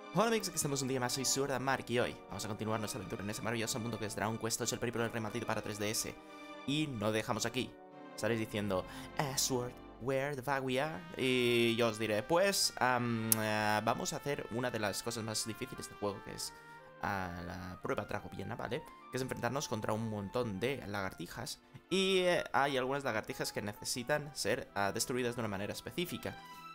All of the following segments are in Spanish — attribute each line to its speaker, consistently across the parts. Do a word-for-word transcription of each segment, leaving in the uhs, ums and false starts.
Speaker 1: Hola amigos, aquí estamos un día más, soy Sword Mark y hoy vamos a continuar nuestra aventura en ese maravilloso mundo que es Dragon Quest ocho, el periplo del rematito para tres D S. Y no dejamos aquí. Estaréis diciendo, eh, Sword, where the fuck we are? Y yo os diré, pues, um, uh, vamos a hacer una de las cosas más difíciles del juego, que es uh, la prueba Dragoviana, ¿vale? Que es enfrentarnos contra un montón de lagartijas. Y uh, hay algunas lagartijas que necesitan ser uh, destruidas de una manera específica.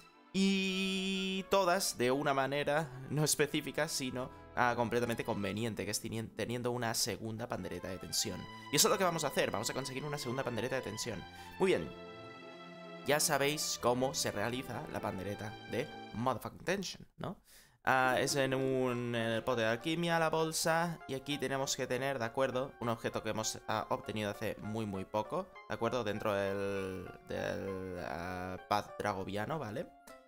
Speaker 1: Y todas de una manera no específica, sino ah, completamente conveniente, que es teniendo una segunda pandereta de tensión. Y eso es lo que vamos a hacer, vamos a conseguir una segunda pandereta de tensión. Muy bien, ya sabéis cómo se realiza la pandereta de Motherfucking Tension, ¿no? Ah, es en un en el pote de alquimia, la bolsa, y aquí tenemos que tener, ¿de acuerdo? Un objeto que hemos ah, obtenido hace muy muy poco, ¿de acuerdo? Dentro del, del uh, Path Dragoviano, ¿vale?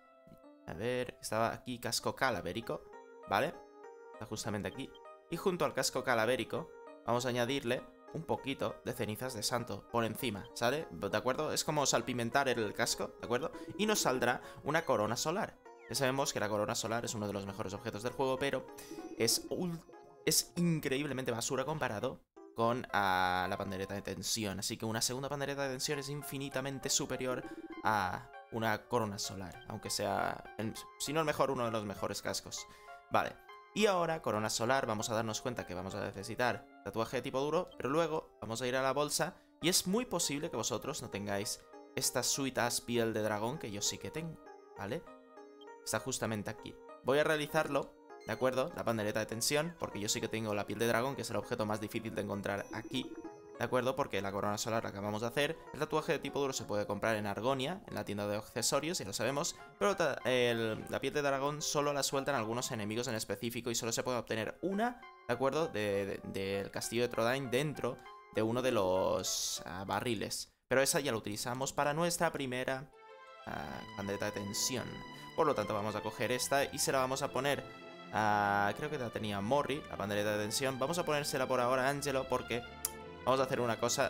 Speaker 1: A ver, estaba aquí casco calavérico, ¿vale? Está justamente aquí. Y junto al casco calavérico vamos a añadirle un poquito de cenizas de santo por encima, ¿sale? ¿De acuerdo? Es como salpimentar el casco, ¿de acuerdo? Y nos saldrá una corona solar. Ya sabemos que la corona solar es uno de los mejores objetos del juego, pero es, es increíblemente basura comparado con uh, la pandereta de tensión. Así que una segunda pandereta de tensión es infinitamente superior a una corona solar, aunque sea, si no el mejor, uno de los mejores cascos. Vale, y ahora, corona solar, vamos a darnos cuenta que vamos a necesitar tatuaje de tipo duro, pero luego vamos a ir a la bolsa y es muy posible que vosotros no tengáis estas suitas piel de dragón que yo sí que tengo, ¿vale? Está justamente aquí. Voy a realizarlo, ¿de acuerdo? La pandereta de tensión, porque yo sí que tengo la piel de dragón, que es el objeto más difícil de encontrar aquí, ¿de acuerdo? Porque la corona solar la acabamos de hacer. El tatuaje de tipo duro se puede comprar en Argonia, en la tienda de accesorios, ya lo sabemos. Pero el, la piel de dragón solo la sueltan algunos enemigos en específico y solo se puede obtener una, ¿de acuerdo? Del de, de, castillo de Trodain dentro de uno de los uh, barriles. Pero esa ya la utilizamos para nuestra primera uh, pandereta de tensión. Por lo tanto vamos a coger esta y se la vamos a poner a... creo que la tenía Morri, la pandereta de tensión. Vamos a ponérsela por ahora a Angelo porque... vamos a hacer una cosa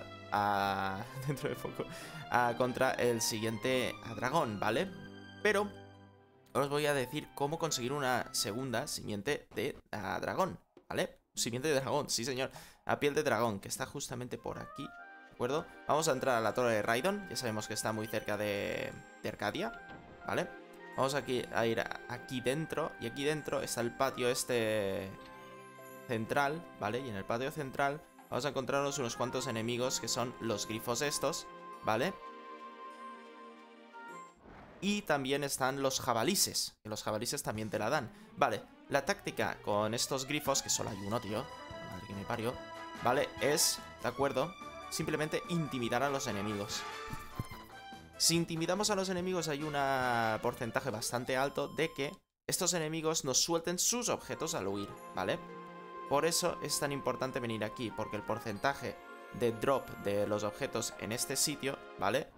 Speaker 1: uh, dentro de poco uh, contra el siguiente uh, dragón, ¿vale? Pero os voy a decir cómo conseguir una segunda simiente de uh, dragón, ¿vale? Simiente de dragón, sí señor. La piel de dragón, que está justamente por aquí, ¿de acuerdo? Vamos a entrar a la torre de Raidon, ya sabemos que está muy cerca de, de Arcadia, ¿vale? Vamos aquí a ir a, aquí dentro, y aquí dentro está el patio este central, ¿vale? Y en el patio central vamos a encontrarnos unos cuantos enemigos que son los grifos estos, ¿vale? Y también están los jabalises, que los jabalises también te la dan. Vale, la táctica con estos grifos, que solo hay uno, tío, madre que me parió, ¿vale? Es, ¿de acuerdo? Simplemente intimidar a los enemigos. Si intimidamos a los enemigos hay un porcentaje bastante alto de que estos enemigos nos suelten sus objetos al huir, ¿vale? Por eso es tan importante venir aquí, porque el porcentaje de drop de los objetos en este sitio, ¿vale?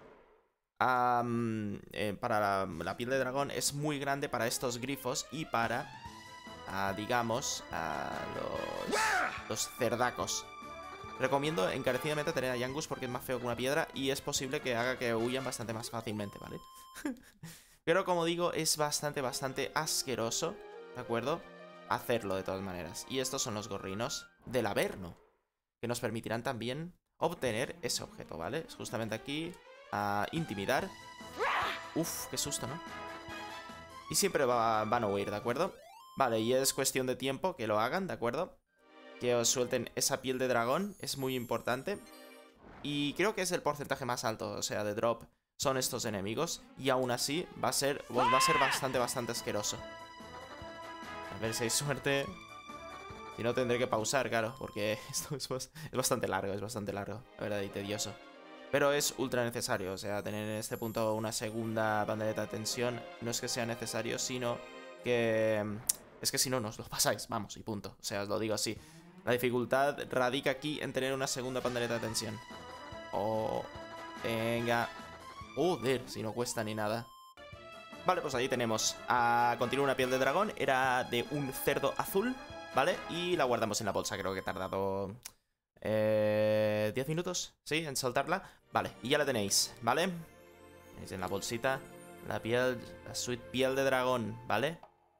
Speaker 1: Um, eh, para la, la piel de dragón es muy grande para estos grifos y para, uh, digamos, uh, los, los cerdacos. Recomiendo encarecidamente tener a Yangus porque es más feo que una piedra y es posible que haga que huyan bastante más fácilmente, ¿vale? Pero como digo, es bastante, bastante asqueroso, ¿de acuerdo? Hacerlo de todas maneras. Y estos son los gorrinos del Averno, que nos permitirán también obtener ese objeto, ¿vale? Es justamente aquí, a intimidar. Uf, qué susto, ¿no? Y siempre va, van a huir, ¿de acuerdo? Vale, y es cuestión de tiempo que lo hagan, ¿de acuerdo? Que os suelten esa piel de dragón, es muy importante. Y creo que es el porcentaje más alto, o sea, de drop son estos enemigos. Y aún así va a ser, pues va a ser bastante, bastante asqueroso. A ver si hay suerte. Si no tendré que pausar, claro, porque esto es, es bastante largo, es bastante largo, la verdad, y tedioso. Pero es ultra necesario, o sea, tener en este punto una segunda pandereta de tensión no es que sea necesario, sino que... es que si no, nos lo pasáis, vamos, y punto. O sea, os lo digo así. La dificultad radica aquí en tener una segunda pandereta de tensión. Oh, venga. Joder, si no cuesta ni nada. Vale, pues ahí tenemos. A continúa una piel de dragón. Era de un cerdo azul, ¿vale? Y la guardamos en la bolsa. Creo que he tardado... Eh, ¿diez minutos? Sí, en soltarla. Vale, y ya la tenéis, ¿vale? Tenéis en la bolsita la piel, la sweet piel de dragón, ¿vale?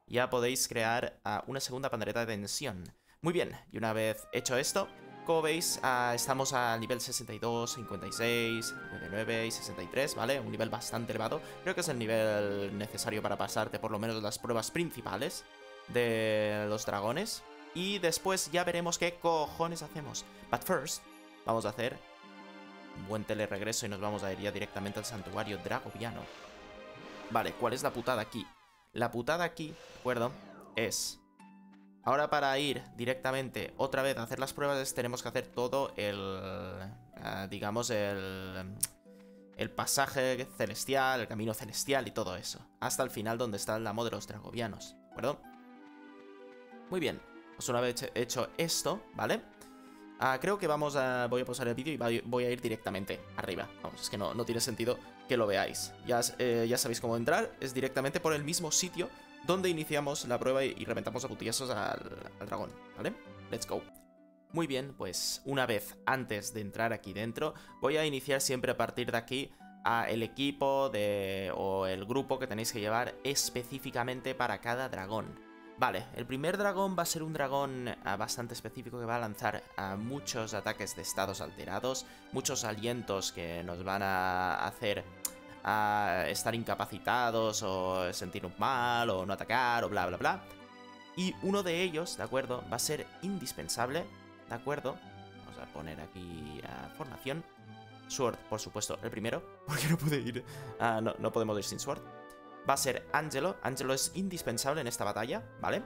Speaker 1: ya podéis crear uh, una segunda pandereta de tensión. Muy bien, y una vez hecho esto, como veis, uh, estamos al nivel sesenta y dos, cincuenta y seis, cincuenta y nueve y sesenta y tres, ¿vale? Un nivel bastante elevado. Creo que es el nivel necesario para pasarte por lo menos las pruebas principales de los dragones. Y después ya veremos qué cojones hacemos. But first, vamos a hacer un buen teleregreso y nos vamos a ir ya directamente al santuario dragoviano. Vale, ¿cuál es la putada aquí? La putada aquí, ¿de acuerdo? Es... Ahora para ir directamente otra vez a hacer las pruebas tenemos que hacer todo el... Uh, digamos el... El pasaje celestial, el camino celestial y todo eso. Hasta el final donde está el amo de los dragovianos, ¿de acuerdo? Muy bien, pues una vez hecho esto, ¿vale? Uh, creo que vamos a... Voy a pausar el vídeo y voy a ir directamente arriba. Vamos, es que no, no tiene sentido que lo veáis. Ya, eh, ya sabéis cómo entrar, es directamente por el mismo sitio donde iniciamos la prueba y, y reventamos a putillazos al, al dragón, ¿vale? Let's go. Muy bien, pues una vez antes de entrar aquí dentro, voy a iniciar siempre a partir de aquí a el equipo de, o el grupo que tenéis que llevar específicamente para cada dragón. Vale, el primer dragón va a ser un dragón uh, bastante específico que va a lanzar uh, muchos ataques de estados alterados, muchos alientos que nos van a hacer uh, estar incapacitados o sentir mal o no atacar o bla bla bla. Y uno de ellos, ¿de acuerdo? Va a ser indispensable, ¿de acuerdo? Vamos a poner aquí uh, formación. Sword, por supuesto, el primero, porque no puede ir, uh, no, no podemos ir sin Sword. Va a ser Angelo. Angelo es indispensable en esta batalla, ¿vale?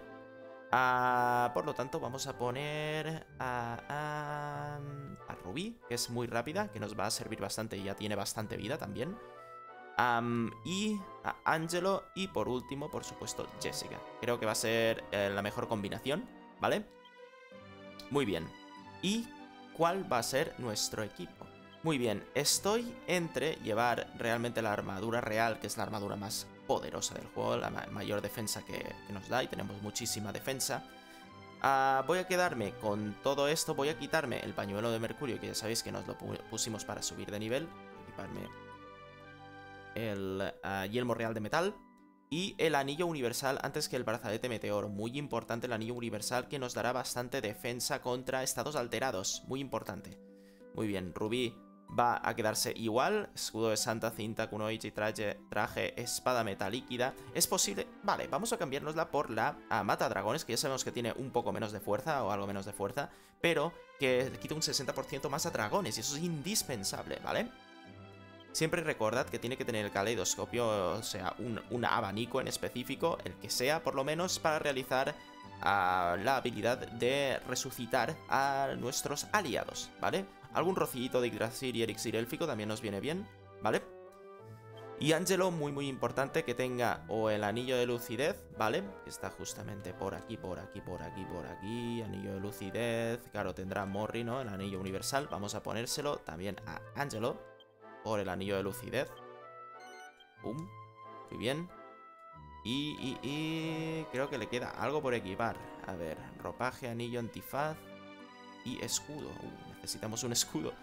Speaker 1: Uh, por lo tanto, vamos a poner a, a, a Ruby, que es muy rápida, que nos va a servir bastante y ya tiene bastante vida también. Um, y a Angelo y por último, por supuesto, Jessica. Creo que va a ser eh, la mejor combinación, ¿vale? Muy bien. ¿Y cuál va a ser nuestro equipo? Muy bien, estoy entre llevar realmente la armadura real, que es la armadura más poderosa del juego, la ma mayor defensa que, que nos da, y tenemos muchísima defensa. Uh, voy a quedarme con todo esto, voy a quitarme el pañuelo de mercurio, que ya sabéis que nos lo pusimos para subir de nivel. Voy a equiparme el uh, yelmo real de metal y el anillo universal antes que el brazalete meteor. Muy importante el anillo universal, que nos dará bastante defensa contra estados alterados. Muy importante. Muy bien, Rubí va a quedarse igual. Escudo de Santa, cinta, kunoichi, traje, traje, espada metal líquida. Es posible... Vale, vamos a cambiárnosla por la uh, mata dragones, que ya sabemos que tiene un poco menos de fuerza o algo menos de fuerza, pero que quita un sesenta por ciento más a dragones y eso es indispensable, ¿vale? Siempre recordad que tiene que tener el caleidoscopio, o sea, un, un abanico en específico, el que sea por lo menos, para realizar uh, la habilidad de resucitar a nuestros aliados, ¿vale? Algún rocillito de Yggdrasil y elixir élfico también nos viene bien, ¿vale? Y Angelo, muy muy importante que tenga o el anillo de lucidez, ¿vale? Que está justamente por aquí, por aquí, por aquí, por aquí. Anillo de lucidez, claro, tendrá Morri, ¿no? El anillo universal, vamos a ponérselo también a Angelo por el anillo de lucidez. Pum, muy bien. Y, y, y creo que le queda algo por equipar. A ver, ropaje, anillo, antifaz y escudo. Uh, necesitamos un escudo.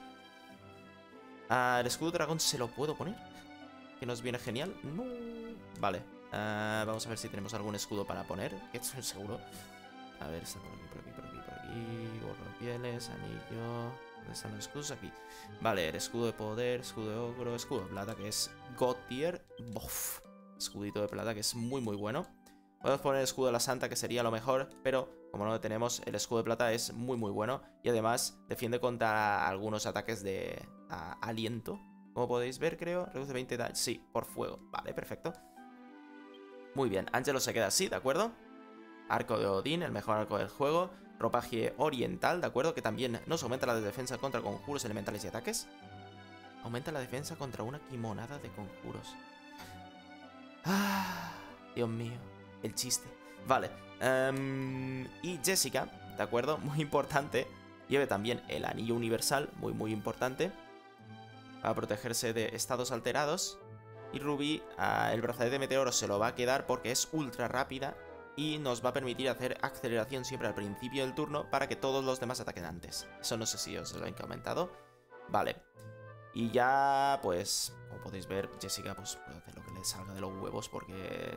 Speaker 1: Ah, el escudo dragón se lo puedo poner, que nos viene genial. No. Vale, ah, vamos a ver si tenemos algún escudo para poner, que estoy seguro. A ver, está por aquí, por aquí, por aquí, por aquí. Gorro de pieles, anillo. ¿Dónde están los escudos? Aquí. Vale, el escudo de poder, escudo de ogro, escudo de plata, que es God tier. Bof. Escudito de plata, que es muy muy bueno. Podemos poner el escudo de la santa, que sería lo mejor, pero como no lo tenemos, el escudo de plata es muy muy bueno. Y además defiende contra algunos ataques de uh, aliento. Como podéis ver, creo, reduce veinte daño. Sí, por fuego. Vale, perfecto. Muy bien, Angelo se queda así, ¿de acuerdo? Arco de Odín, el mejor arco del juego. Ropaje oriental, ¿de acuerdo? Que también nos aumenta la defensa contra conjuros elementales y ataques. Aumenta la defensa contra una kimonada de conjuros. Ah, Dios mío, el chiste. Vale, um, y Jessica, ¿de acuerdo? Muy importante. Lleve también el anillo universal, muy muy importante, para protegerse de estados alterados. Y Ruby, uh, el brazalete de meteoro se lo va a quedar porque es ultra rápida y nos va a permitir hacer aceleración siempre al principio del turno para que todos los demás ataquen antes. Eso no sé si os lo he comentado. Vale. Y ya, pues, como podéis ver, Jessica pues puede hacer lo que le salga de los huevos porque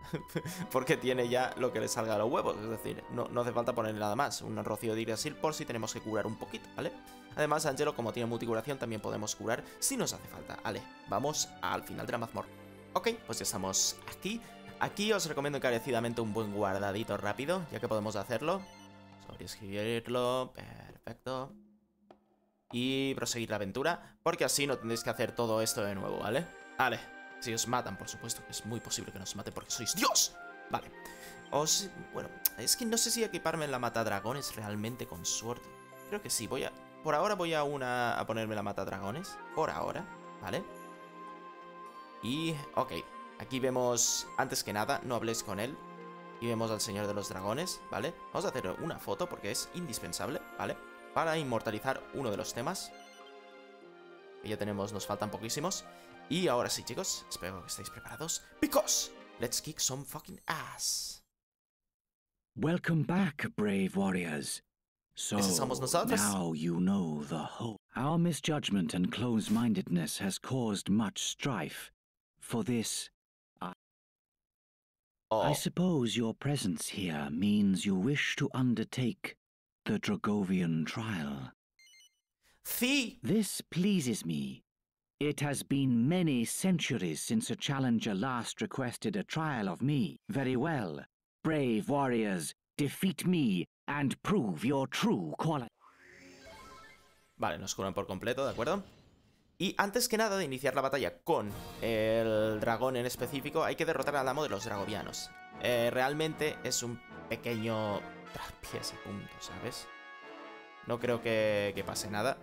Speaker 1: porque tiene ya lo que le salga a los huevos. Es decir, no, no hace falta ponerle nada más. Un rocío de Yggdrasil por si tenemos que curar un poquito, ¿vale? Además, Angelo, como tiene multicuración, también podemos curar si nos hace falta. Vale, vamos al final de la mazmorra. Ok, pues ya estamos aquí. Aquí os recomiendo encarecidamente un buen guardadito rápido, ya que podemos hacerlo. Sobreescribirlo, perfecto. Y proseguir la aventura, porque así no tendréis que hacer todo esto de nuevo, ¿vale? Vale, si os matan, por supuesto, que es muy posible que nos maten porque sois Dios. Vale, os... bueno, es que no sé si equiparme en la matadragones realmente con suerte. Creo que sí, voy a... por ahora voy a una... a ponerme la matadragones, por ahora, ¿vale? Y... ok, aquí vemos, antes que nada, no habléis con él. Y vemos al señor de los dragones, ¿vale? Vamos a hacer una foto porque es indispensable, ¿vale? Para inmortalizar uno de los temas. Que ya tenemos, nos faltan poquísimos. Y ahora sí, chicos, espero que estéis preparados. Because let's kick some fucking ass.
Speaker 2: Welcome back, brave warriors. So,
Speaker 1: Ese somos nosotros.
Speaker 2: now you know the whole. Our misjudgment and close-mindedness has caused much strife. For this, I...
Speaker 1: Oh.
Speaker 2: I suppose your presence here means you wish to undertake the Dragovian trial.
Speaker 1: Sí.
Speaker 2: This pleases me. It has been many centuries since a challenger last requested a trial of me. Very well. Brave warriors, defeat me and prove your true quality.
Speaker 1: Vale, nos curan por completo, ¿de acuerdo? Y antes que nada de iniciar la batalla con el dragón en específico, hay que derrotar al amo de los dragovianos. Eh, realmente es un pequeño traspiés y punto, ¿sabes? No creo que, que pase nada.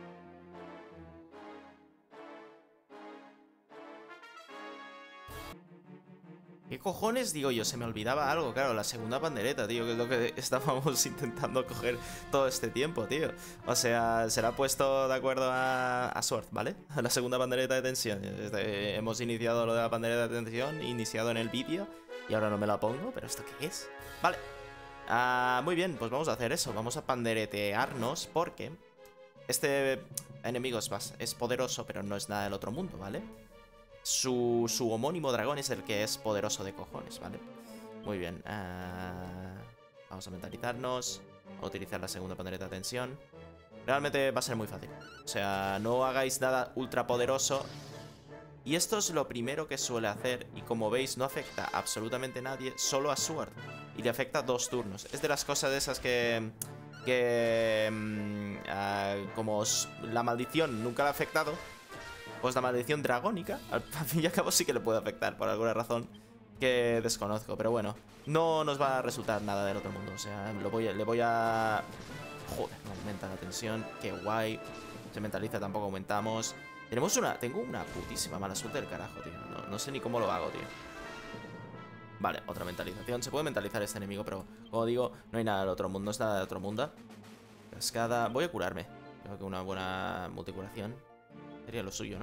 Speaker 1: ¿Qué cojones? Digo yo, se me olvidaba algo, claro, la segunda pandereta, tío, que es lo que estábamos intentando coger todo este tiempo, tío. O sea, será puesto de acuerdo a, a Sword, ¿vale? A la segunda pandereta de tensión. Este, hemos iniciado lo de la pandereta de tensión, iniciado en el vídeo, y ahora no me la pongo, pero ¿esto qué es? Vale. Ah, muy bien, pues vamos a hacer eso, vamos a panderetearnos porque este enemigo es, es poderoso, pero no es nada del otro mundo, ¿vale? Su, su homónimo dragón es el que es poderoso de cojones, ¿vale? Muy bien. Uh, vamos a mentalizarnos. A utilizar la segunda pandereta de tensión. Realmente va a ser muy fácil. O sea, no hagáis nada ultra poderoso. Y esto es lo primero que suele hacer. Y como veis, no afecta a absolutamente nadie. Solo a Sword. Y le afecta dos turnos. Es de las cosas de esas que... Que... Um, uh, como la maldición nunca le ha afectado... Pues la maldición dragónica, al fin y al cabo sí que le puede afectar, por alguna razón que desconozco. Pero bueno, no nos va a resultar nada del otro mundo. O sea, lo voy a, le voy a... Joder, no aumenta la tensión, qué guay. Se mentaliza, tampoco aumentamos. Tenemos una... Tengo una putísima mala suerte del carajo, tío. No, no sé ni cómo lo hago, tío. Vale, otra mentalización. Se puede mentalizar este enemigo, pero como digo, no hay nada del otro mundo, no es nada del otro mundo. Cascada... Voy a curarme. Creo que una buena multicuración sería lo suyo, ¿no?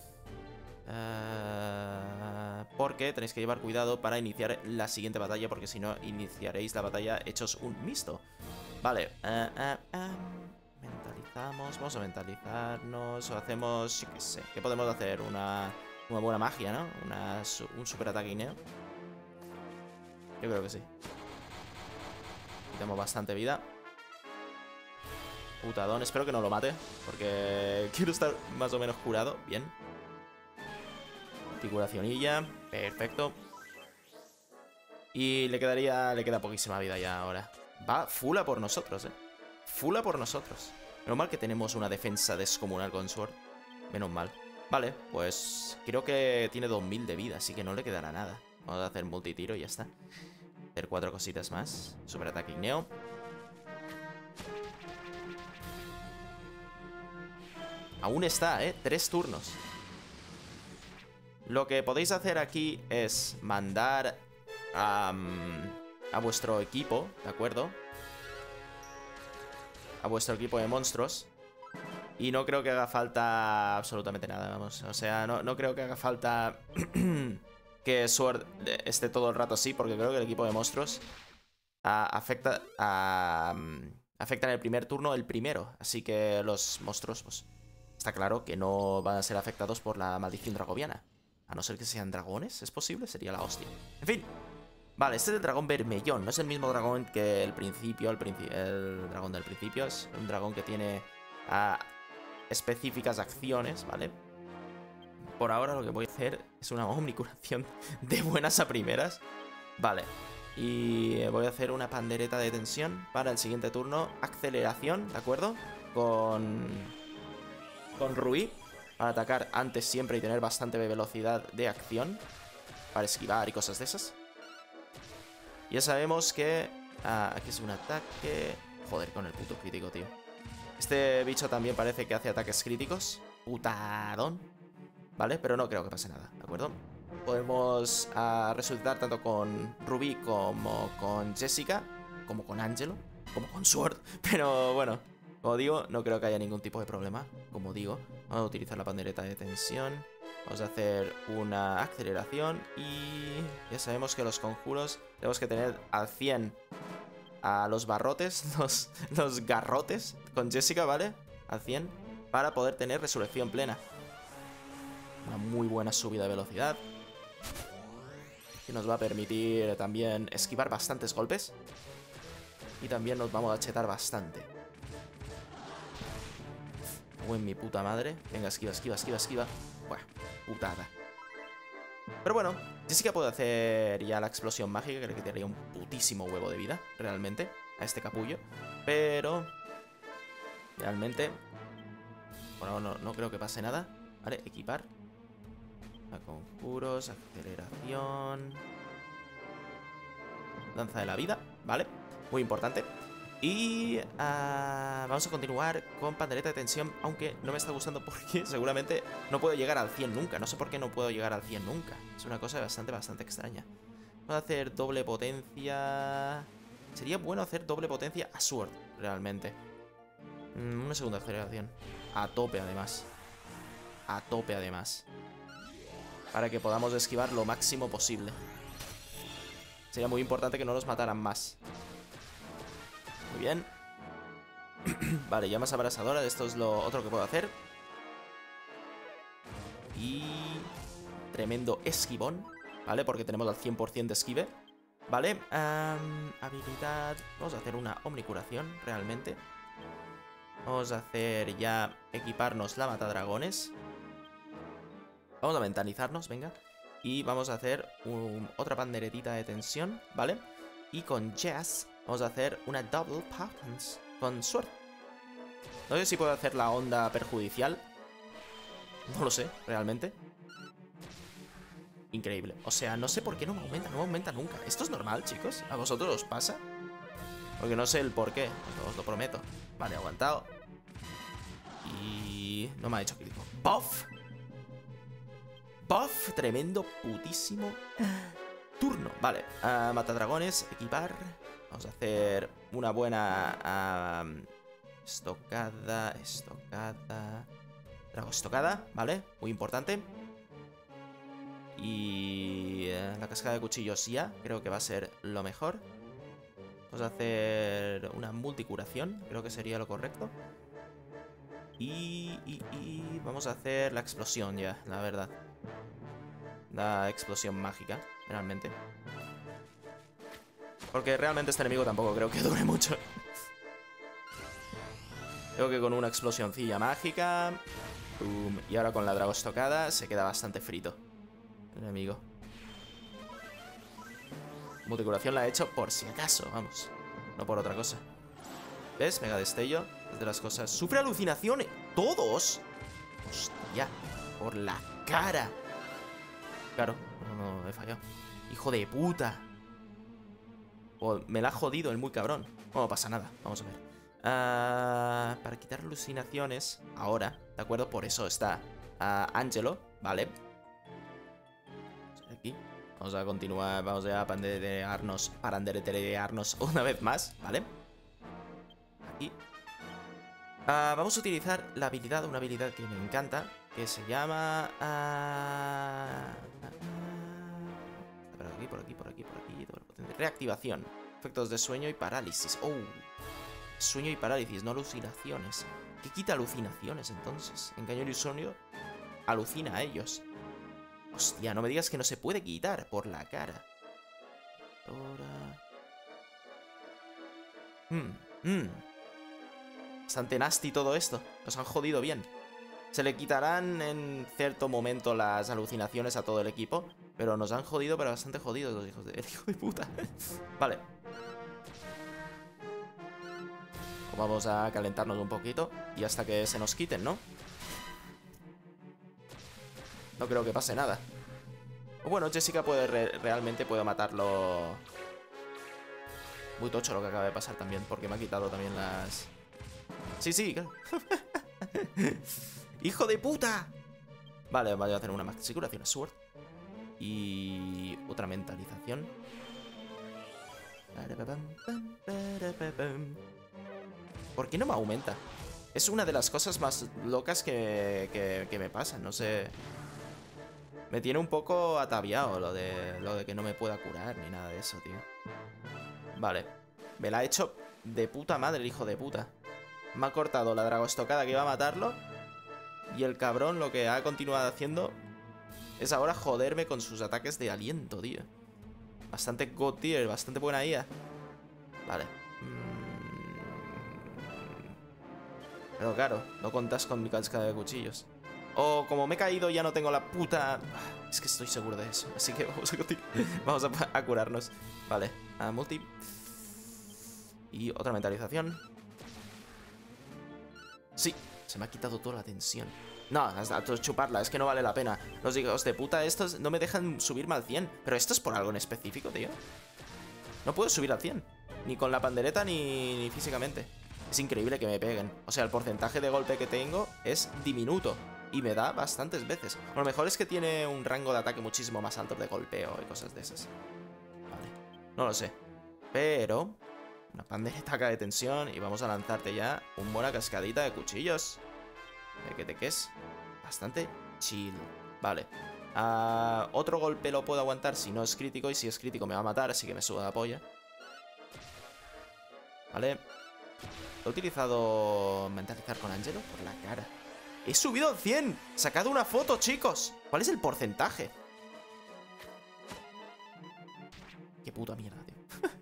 Speaker 1: Uh, porque tenéis que llevar cuidado para iniciar la siguiente batalla, porque si no, iniciaréis la batalla hechos un misto. Vale. Uh, uh, uh, mentalizamos. Vamos a mentalizarnos. O hacemos, yo qué sé. ¿Qué podemos hacer? Una, una buena magia, ¿no? Una, un super ataque ineo. Yo creo que sí. Quitamos bastante vida. Putadón, espero que no lo mate, porque quiero estar más o menos curado. Bien. Articulacionilla, perfecto. Y le quedaría, le queda poquísima vida ya ahora. Va full a por nosotros, eh. Full a por nosotros. Menos mal que tenemos una defensa descomunal con Sword. Menos mal. Vale, pues creo que tiene dos mil de vida, así que no le quedará nada. Vamos a hacer multitiro y ya está. Hacer cuatro cositas más. Super ataque igneo. Aún está, ¿eh? Tres turnos. Lo que podéis hacer aquí es mandar um, a vuestro equipo, ¿de acuerdo? A vuestro equipo de monstruos. Y no creo que haga falta absolutamente nada, vamos. O sea, no, no creo que haga falta que Sword esté todo el rato así, porque creo que el equipo de monstruos uh, afecta a... Um, afecta en el primer turno el primero. Así que los monstruos, pues... Está claro que no van a ser afectados por la maldición dragoviana. A no ser que sean dragones, ¿es posible? Sería la hostia. En fin. Vale, este es el dragón vermellón. No es el mismo dragón que el principio. El, princi el dragón del principio es un dragón que tiene uh, específicas acciones, ¿vale? Por ahora lo que voy a hacer es una omnicuración de buenas a primeras. Vale. Y voy a hacer una pandereta de tensión para el siguiente turno. Aceleración, ¿de acuerdo? Con... Con Rubí. Para atacar antes siempre y tener bastante velocidad de acción. Para esquivar y cosas de esas. Ya sabemos que... Ah, aquí es un ataque... Joder, con el puto crítico, tío. Este bicho también parece que hace ataques críticos. Putadón. Vale, pero no creo que pase nada, ¿de acuerdo? Podemos uh, resucitar tanto con Rubí como con Jessica, como con Angelo, como con Sword. Pero bueno, como digo, no creo que haya ningún tipo de problema. Como digo, vamos a utilizar la pandereta de tensión. Vamos a hacer una aceleración. Y ya sabemos que los conjuros tenemos que tener al cien a los barrotes, los, los garrotes con Jessica, ¿vale? Al cien, para poder tener resurrección plena. Una muy buena subida de velocidad. Que nos va a permitir también esquivar bastantes golpes. Y también nos vamos a chetar bastante. Oh, en mi puta madre. Venga, esquiva, esquiva, esquiva, esquiva. Buah, putada. Pero bueno, Jessica puede hacer ya la explosión mágica, que le quitaría un putísimo huevo de vida, realmente, a este capullo. Pero... realmente... Bueno, no, no creo que pase nada. Vale, equipar. A conjuros, aceleración. Danza de la vida, ¿vale? Muy importante. Y uh, vamos a continuar con pandereta de tensión, aunque no me está gustando porque seguramente no puedo llegar al cien nunca. No sé por qué no puedo llegar al cien nunca. Es una cosa bastante, bastante extraña. Vamos a hacer doble potencia. Sería bueno hacer doble potencia a Sword, realmente. Mm, una segunda aceleración. A tope, además. A tope, además. Para que podamos esquivar lo máximo posible. Sería muy importante que no nos mataran más. Muy bien. Vale, llamas abrasadora. Esto es lo otro que puedo hacer. Y... tremendo esquivón. ¿Vale? Porque tenemos al cien por cien de esquive. Vale. Um, habilidad... Vamos a hacer una omnicuración, realmente. Vamos a hacer ya... equiparnos la matadragones. Vamos a mentalizarnos, venga. Y vamos a hacer un, otra panderetita de tensión, ¿vale? Y con Jazz vamos a hacer una double patterns con Sword. No sé si puedo hacer la onda perjudicial. No lo sé, realmente. Increíble. O sea, no sé por qué no me aumenta, no me aumenta nunca. ¿Esto es normal, chicos? ¿A vosotros os pasa? Porque no sé el por qué, os lo prometo. Vale, aguantado. Y... no me ha hecho crítico. ¡Buff! Buff, tremendo, putísimo turno. Vale, uh, matadragones, equipar. Vamos a hacer una buena uh, estocada, estocada, drago estocada, ¿vale? Muy importante. Y uh, la cascada de cuchillos ya, creo que va a ser lo mejor. Vamos a hacer una multicuración, creo que sería lo correcto. Y, y, y vamos a hacer la explosión ya, la verdad. La explosión mágica, realmente. Porque realmente este enemigo tampoco creo que dure mucho. Creo que con una explosioncilla mágica, boom, y ahora con la drago estocada se queda bastante frito el enemigo. Multicuración la he hecho por si acaso, vamos. No por otra cosa. ¿Ves? Mega destello. Es de las cosas. ¡Sufre alucinaciones! ¡Todos! ¡Hostia! Por la cara. Claro, no, no, he fallado. ¡Hijo de puta! Oh, me la ha jodido el muy cabrón. No pasa nada, vamos a ver. uh, Para quitar alucinaciones ahora, ¿de acuerdo? Por eso está uh, Angelo, ¿vale? Aquí. Vamos a continuar, vamos a panderetearnos, panderetearnos una vez más, ¿vale? Aquí. Uh, vamos a utilizar la habilidad, una habilidad que me encanta, que se llama... Uh, uh, por aquí, por aquí, por aquí, por aquí. Reactivación. Efectos de sueño y parálisis. Oh, sueño y parálisis, no alucinaciones. ¿Qué quita alucinaciones entonces? Engaño ilusorio alucina a ellos. Hostia, no me digas que no se puede quitar por la cara. Ahora... Hmm, hmm. Bastante nasty todo esto. Nos han jodido bien. Se le quitarán en cierto momento las alucinaciones a todo el equipo, pero nos han jodido, pero bastante jodidos los hijos de... El hijo de puta. Vale. Vamos a calentarnos un poquito y hasta que se nos quiten, ¿no? No creo que pase nada. Bueno, Jessica puede re realmente puede matarlo. Muy tocho lo que acaba de pasar también, porque me ha quitado también las... Sí, sí, claro. ¡Hijo de puta! Vale, voy a hacer una maxi curación, sword. Y... otra mentalización. ¿Por qué no me aumenta? Es una de las cosas más locas que, que, que me pasan, no sé... Me tiene un poco ataviado lo de, lo de que no me pueda curar ni nada de eso, tío. Vale. Me la ha hecho de puta madre el hijo de puta. Me ha cortado la dragostocada que iba a matarlo. Y el cabrón lo que ha continuado haciendo es ahora joderme con sus ataques de aliento, tío. Bastante god tier, bastante buena I A. Vale. Pero claro, no contas con mi cascada de cuchillos. O como me he caído ya no tengo la puta... Es que estoy seguro de eso. Así que vamos a continuar. Vamos a, a curarnos. Vale, a multi. Y otra mentalización. Sí, se me ha quitado toda la tensión. No, hasta chuparla, es que no vale la pena. Los hijos de puta estos no me dejan subirme al cien. Pero esto es por algo en específico, tío. No puedo subir al cien. Ni con la pandereta ni, ni físicamente. Es increíble que me peguen. O sea, el porcentaje de golpe que tengo es diminuto. Y me da bastantes veces. A lo mejor es que tiene un rango de ataque muchísimo más alto de golpeo y cosas de esas. Vale, no lo sé. Pero... una pandereta de tensión y vamos a lanzarte ya una buena cascadita de cuchillos. ¿De qué te qué es? Bastante chill. Vale. Uh, otro golpe lo puedo aguantar si no es crítico. Y si es crítico me va a matar, así que me suda la polla. Vale. He utilizado mentalizar con Angelo por la cara. ¡He subido al cien! ¡Sacado una foto, chicos! ¿Cuál es el porcentaje? ¡Qué puta mierda, tío!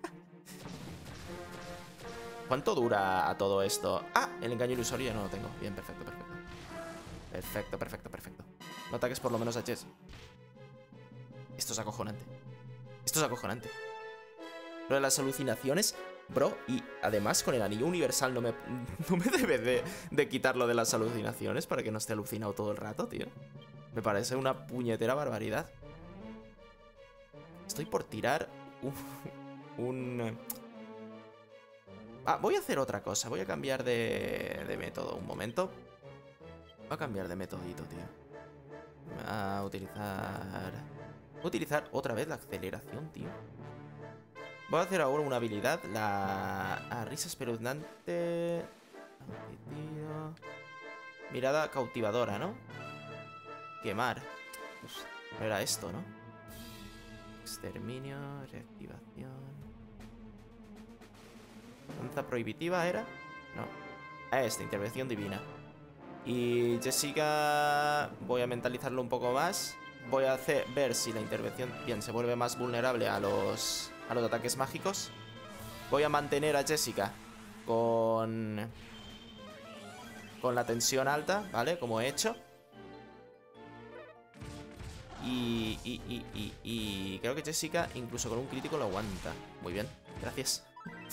Speaker 1: ¿Cuánto dura a todo esto? ¡Ah! El engaño ilusorio ya no lo tengo. Bien, perfecto, perfecto. Perfecto, perfecto, perfecto. No ataques por lo menos a Jess. Esto es acojonante. Esto es acojonante. Lo de las alucinaciones... Bro, y además con el anillo universal no me, no me debe de, de quitar lo de las alucinaciones para que no esté alucinado todo el rato, tío. Me parece una puñetera barbaridad. Estoy por tirar un... un... Ah, voy a hacer otra cosa. Voy a cambiar de, de método un momento. Voy a cambiar de metodito, tío. A utilizar... Voy a utilizar otra vez la aceleración, tío. Voy a hacer ahora una habilidad, la ah, risa espeluznante. Mirada cautivadora, ¿no? Quemar. Uf, no era esto, ¿no? Exterminio, reactivación. Lanza prohibitiva era. No. Ah, esta, intervención divina. Y Jessica, voy a mentalizarlo un poco más. Voy a hacer ver si la intervención bien se vuelve más vulnerable a los a los ataques mágicos. Voy a mantener a Jessica con con la tensión alta, ¿vale? Como he hecho. Y, y, y, y, y creo que Jessica incluso con un crítico lo aguanta. Muy bien, gracias.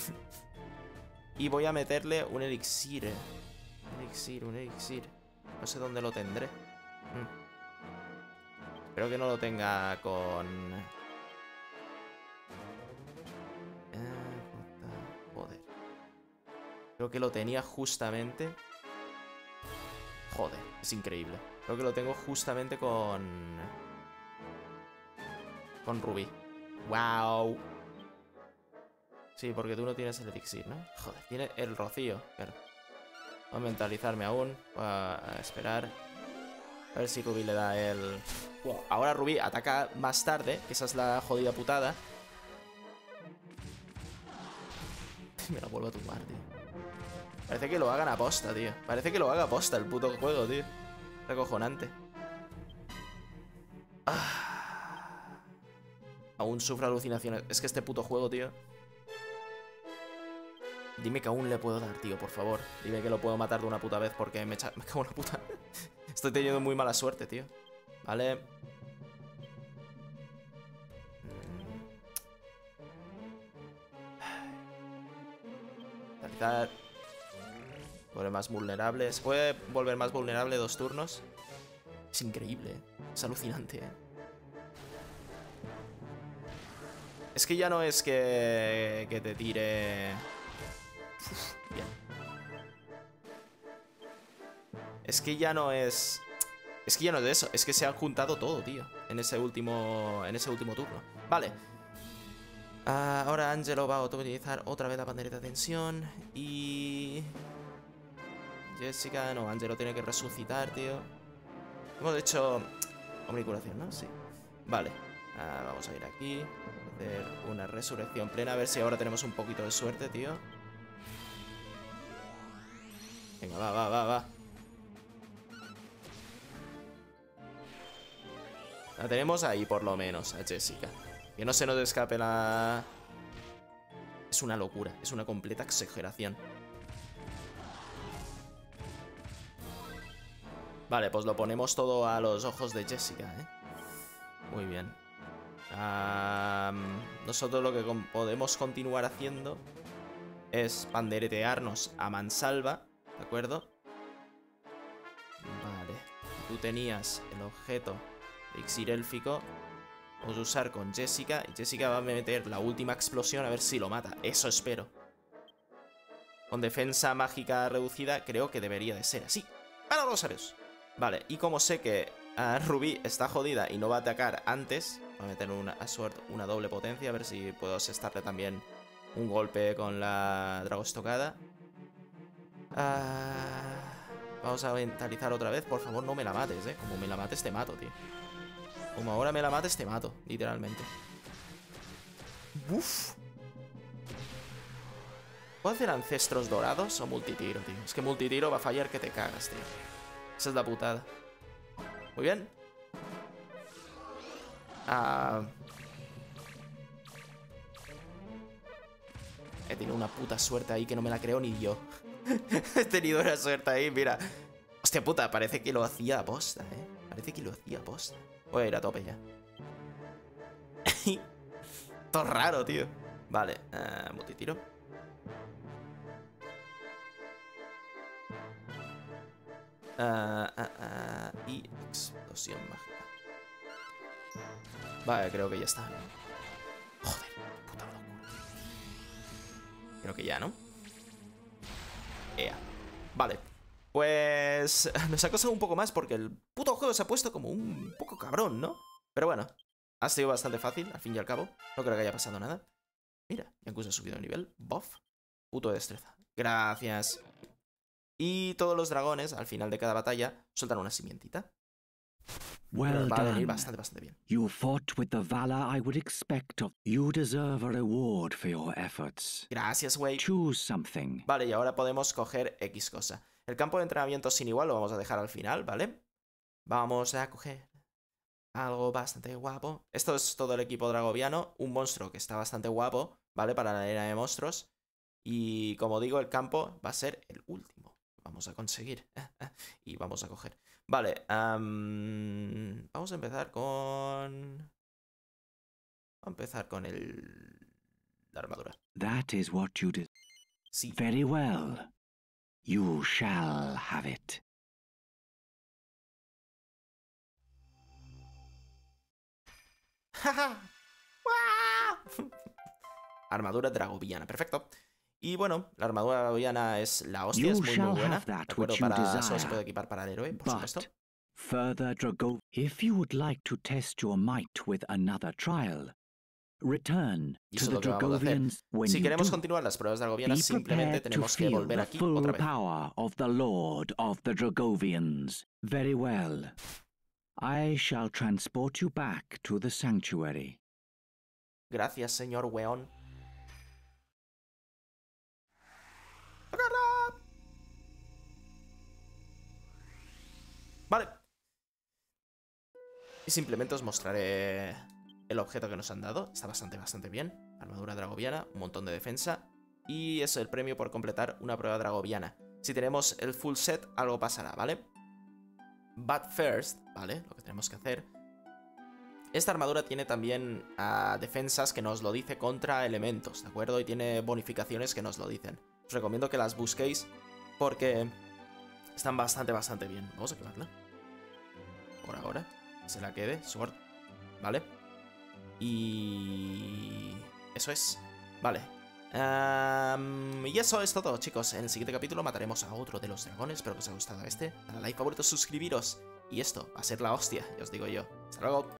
Speaker 1: Y voy a meterle un elixir. Un elixir, un elixir. No sé dónde lo tendré. Mm. Espero que no lo tenga con... Joder. Creo que lo tenía justamente... Joder, es increíble. Creo que lo tengo justamente con... Con Rubí. ¡Wow! Sí, porque tú no tienes el elixir, ¿no? Joder, tiene el rocío. Claro. Voy a mentalizarme aún. Voy a esperar. A ver si Rubí le da el... Wow. Ahora Rubí ataca más tarde, que esa es la jodida putada. Me la vuelvo a tumbar, tío. Parece que lo hagan a posta, tío. Parece que lo haga a posta el puto juego, tío. Es acojonante. Ah. aún sufro alucinaciones. Es que este puto juego, tío. Dime que aún le puedo dar, tío, por favor. Dime que lo puedo matar de una puta vez porque me, echa... me cago en la puta. Estoy teniendo muy mala suerte, tío. Vale. Realizar. Volver más vulnerable. ¿Se puede volver más vulnerable dos turnos? Es increíble, ¿eh? Es alucinante, ¿eh? Es que ya no es que, que te tire... Uf, bien. Es que ya no es... Es que ya no es de eso. Es que se han juntado todo, tío. En ese último, en ese último turno. Vale. Uh, ahora Angelo va a utilizar otra vez la pandereta de tensión. Y... Jessica... No, Angelo tiene que resucitar, tío. Hemos hecho... Omnicuración, ¿no? Sí. Vale. Uh, vamos a ir aquí. Hacer una resurrección plena. A ver si ahora tenemos un poquito de suerte, tío. Venga, va, va, va, va. La tenemos ahí por lo menos, a Jessica. Que no se nos escape la... Es una locura, es una completa exageración. Vale, pues lo ponemos todo a los ojos de Jessica, ¿eh? Muy bien. Um, nosotros lo que con podemos continuar haciendo es panderetearnos a mansalva, ¿de acuerdo? Vale. Tú tenías el objeto de Elixir élfico. Vamos a usar con Jessica. Y Jessica va a meter la última explosión a ver si lo mata. Eso espero. Con defensa mágica reducida creo que debería de ser así. ¡Para los sabios! Vale, y como sé que uh, Ruby está jodida y no va a atacar antes, voy a meter una, a suerte, una doble potencia. A ver si puedo asestarle también un golpe con la Dragostocada. Uh, vamos a mentalizar otra vez. Por favor, no me la mates, eh. Como me la mates te mato, tío. Como ahora me la mates te mato, literalmente. Uf. ¿Puedo hacer ancestros dorados o multitiro, tío? Es que multitiro va a fallar que te cagas, tío. Esa es la putada. Muy bien. Ah... He tenido una puta suerte ahí que no me la creo ni yo. He tenido una suerte ahí, mira. Hostia puta, parece que lo hacía a posta, eh. Parece que lo hacía a posta. Voy a ir a tope ya. Todo raro, tío. Vale, uh, multitiro. Uh, uh, uh, y explosión mágica. Vale, creo que ya está, ¿no? Joder, puta locura. Creo que ya, ¿no? Ea. Vale. Pues nos ha costado un poco más porque el puto juego se ha puesto como un poco cabrón, ¿no? Pero bueno, ha sido bastante fácil, al fin y al cabo. No creo que haya pasado nada. Mira, Yankus ha subido de nivel. Buff. Puto de destreza. Gracias. Y todos los dragones, al final de cada batalla, sueltan una simientita.
Speaker 2: Well
Speaker 1: va a venir
Speaker 2: done.
Speaker 1: bastante, bastante bien.
Speaker 2: You fought with the valor I would expect of you. You deserve a reward for your efforts.
Speaker 1: Gracias, güey.
Speaker 2: Choose something.
Speaker 1: Vale, y ahora podemos coger X cosa. El campo de entrenamiento sin igual lo vamos a dejar al final, ¿vale? Vamos a coger algo bastante guapo. Esto es todo el equipo dragoviano. Un monstruo que está bastante guapo, ¿vale? Para la arena de monstruos. Y como digo, el campo va a ser el último. Vamos a conseguir. Y vamos a coger. Vale. Um, vamos a empezar con... Vamos a empezar con el... La armadura.
Speaker 2: That is what you did.
Speaker 1: Sí.
Speaker 2: Very well. You shall have it.
Speaker 1: Armadura dragoviana, perfecto. Y bueno, la armadura dragoviana es la hostia, es muy muy buena. De acuerdo, para solo se puede equipar para el héroe, por supuesto.
Speaker 2: Further Drago, if you would like to test your might with another trial, return to the Dragovians when
Speaker 1: si
Speaker 2: you
Speaker 1: queremos
Speaker 2: do.
Speaker 1: continuar las pruebas dragovianas, simplemente tenemos que volver aquí
Speaker 2: full
Speaker 1: otra vez.
Speaker 2: Power of the Lord of the Dragovians. Very well. I shall transport you back to the sanctuary.
Speaker 1: Gracias, señor weón. Vale. Y simplemente os mostraré el objeto que nos han dado. Está bastante, bastante bien. Armadura dragoviana, un montón de defensa. Y es el premio por completar una prueba dragoviana. Si tenemos el full set, algo pasará, ¿vale? But first, ¿vale? Lo que tenemos que hacer... Esta armadura tiene también uh, defensas que nos lo dice contra elementos, ¿de acuerdo? Y tiene bonificaciones que nos lo dicen. Os recomiendo que las busquéis porque están bastante, bastante bien. Vamos a activarla. Por ahora. Se la quede, Sword. ¿Vale? Y... eso es. Vale. Um, y eso es todo, chicos. En el siguiente capítulo mataremos a otro de los dragones. Espero que os haya gustado este. Dale like, favorito, suscribiros. Y esto va a ser la hostia, ya os digo yo. Hasta luego.